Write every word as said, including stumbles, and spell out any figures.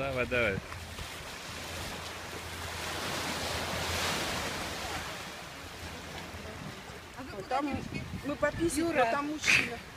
давай, давай. Там мы пописали, Юра. там мужчина.